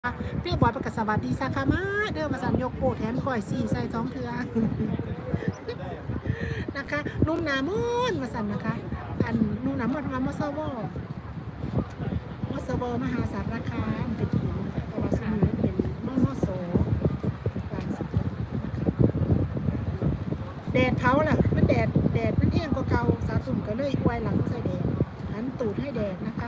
เรียบร้อยประกาศสวัสดีสาขามาเดิมมาสันยกโปแถมก่อยสี่ใส่ท้องเถื่อนะคะนุ่มหนามุ่นมาสันนะคะอันนุ่มหนามุ่นมามอสวมหาสารคามเป็นทีมเพราะว่าสมุนเป็นมอสกลางสัปดาห์แดดเผาล่ะมันแดดมันแห้งกว่าเก่าสาตุ่มก็เลยไวหลังใส่แดดหันตูดให้แดดนะคะ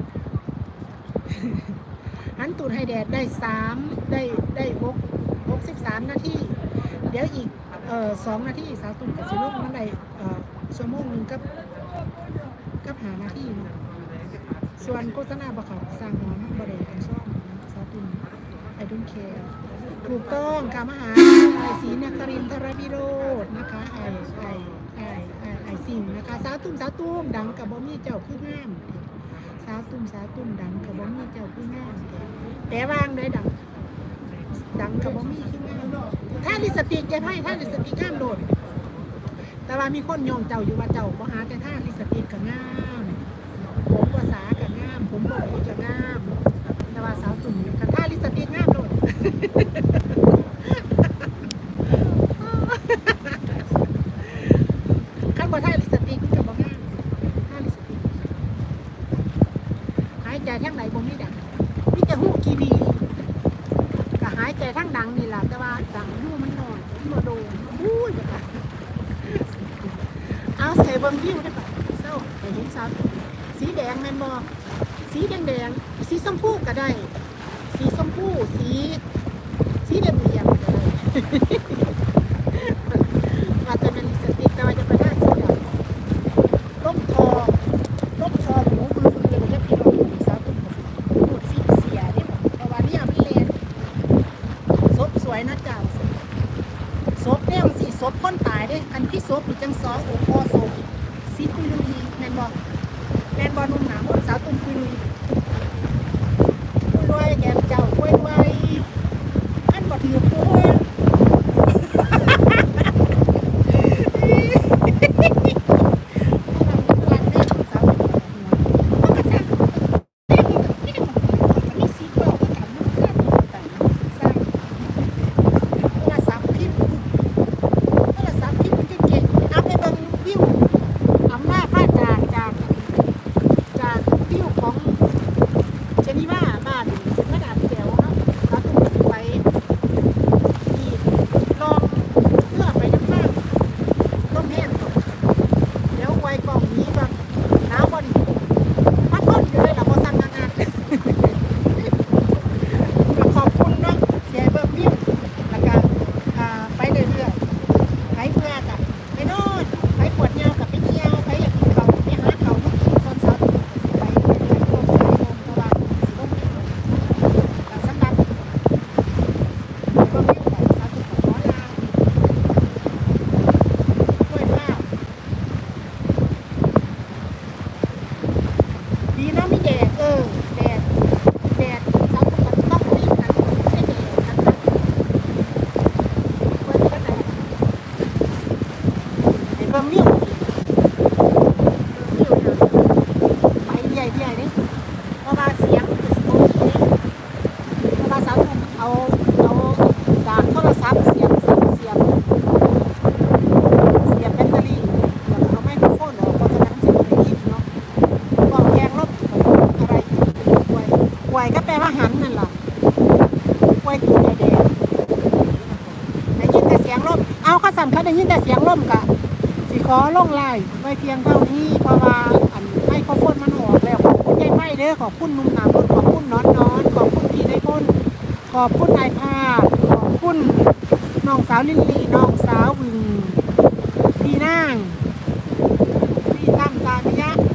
หันตูดให้แดดได้63 นาทีเดี๋ยวอีก2 นาทีสาวตุ่มกับสิลูกมันได้ชั่วโมงนึงกับหานาทีส่วนโฆษณาบะเขาสร้างหอมบริเวณช่องสาวตุ่มไอดุนแคร์ถูกต้องค่ะมหาศรีนครินทรวิโรจน์นะคะไอสิ่งนะคะสาวตุ่มดังกับบ่มีเจ้าคืองามสาวตุ่มดังกับบ่มีเจ้าคืองามแต่วางเลยดังกับบ่มีคืองามถ้าลิสติกจะให้ถ้าลิสติกงามโดดแต่ว่ามีคนยองเจ้าอยู่ว่าเจ้าบ่หาแต่ถ้าลิสติกก็งามผมภาษาก็งามผมบอกก็งามแต่ว่าสาวตุ่มกับถ้าลิสติกงามโดดขั้นบ่ถ้าลิสติกก็บ่งามถ้าลิสติกหายใจทั้งไหนบ่มีดังมีแต่หูกีบีก็หายใจทั้งดังนี่แหละแต่ว่าดังหูมันน้อยมันบ่โดนอู้ยแบบเอาใส่เบิ่งวิวได้ป่ะเศร้าไปเห็นซับสีแดงแม่นบ่สีแดงสีส้มพูก็ได้สีส้มพูสีเหลี่ยมก็ได้ว่าจะเป็นลิปสติกแต่ว่าจะไปได้สีดำร่มชอหมูมือเลยจะพี่น้องสาวตุ่มพูดสีเสียได้ป่ะเพราะว่านี่มันเลนซบสวยนะเจ้าซบเนี่ยมันสีซบก้นตายได้อันที่ซบอยู่จังซอโอ้พอซบสีคุยลุยแมนบอนุ่มหนาหมดสาวตุ่มคุยลุยแกมเจ้าคุยไว้อันบ่ถือคุยไวก็แปลว่าหันนั่นแหละไวคือแดดได้ยินแต่เสียงลมเอาข้าสั่นเขาได้ยินแต่เสียงลมกะสิขอลงไล่ไว้เพียงเท่านี้เพราะว่าอันให้ข้าวโพดมันออกแล้วขอบคุณยายไพ่เด้อขอบคุณนุ่มหนาขอบคุณนอนขอบคุณพี่ได้พ้นขอบคุณนายภาพขอบคุณน้องสาวลิลลี่น้องสาวบึงพี่นางพี่ตั้มตาพิยะ